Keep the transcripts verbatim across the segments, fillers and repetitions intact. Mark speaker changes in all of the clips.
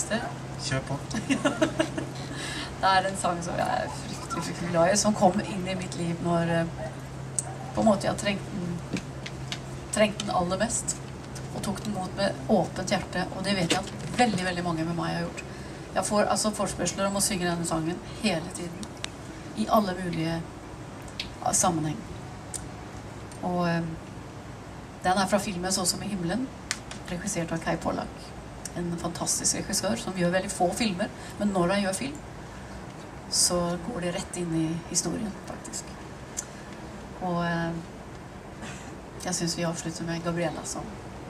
Speaker 1: Christer?
Speaker 2: Kör på.
Speaker 1: Det är en sång som jag är fryktelig, fryktelig glad i, som kom in i mitt liv när på en måte jag trängt den, trängt den allra mest och tog den emot med öppet hjärta, och det vet jag att väldigt, väldigt många med mig har gjort. Jag får alltså förespörslar om att synge den sången hela tiden, i alla möjliga sammanhang. Och den är från filmen Så som i himlen, regisserad av Kai Pollak. En fantastisk regissör som gör väldigt få filmer, men när han gör film så går det rätt in i historien faktiskt. Och eh, jag syns vi avslutar med Gabriella som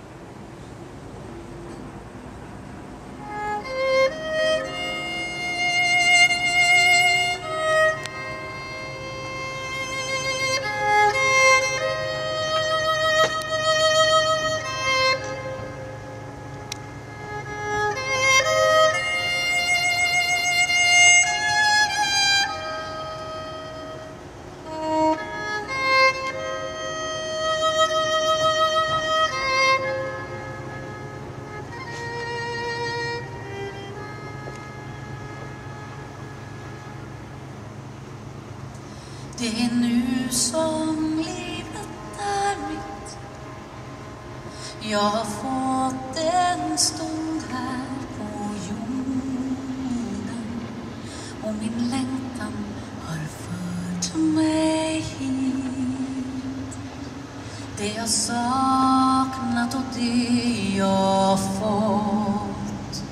Speaker 1: det är nu som livet är mitt. Jag har fått en stund här på jorden, och min längtan har fört mig hit. Det jag saknat och det jag fått,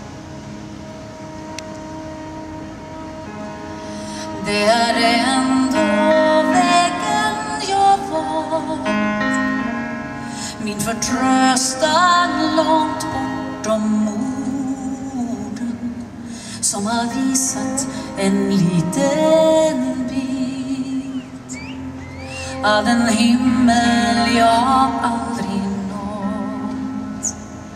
Speaker 1: det är ändå vägen jag valt, min förtröstan långt bortom orden, som har visat en liten bit av den himmel jag aldrig nått.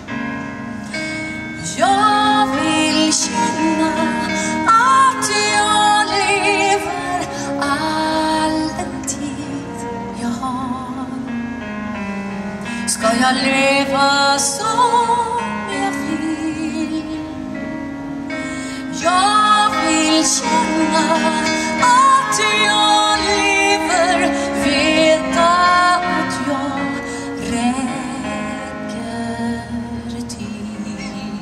Speaker 1: Jag vill känna att jag lever all den tid jag har. Ska jag leva som jag vill? Jag vill känna att jag lever, veta att jag räcker till.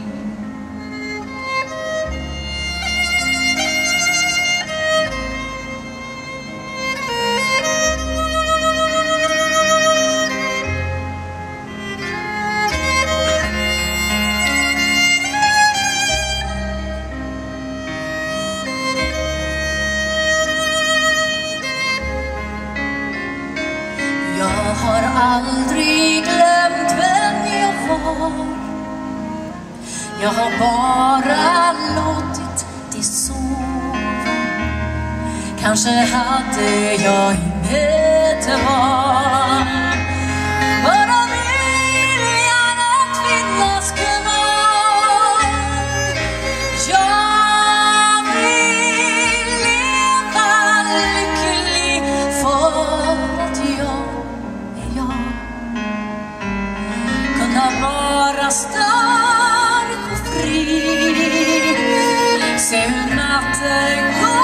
Speaker 1: Jag har aldrig glömt vem jag var. Jag har bara låtit det sova. Kanske hade jag inget val, bara viljan att finnas kvar. Jag vill leva lycklig för att jag är jag. Kunna vara stark och fri, se hur natten går.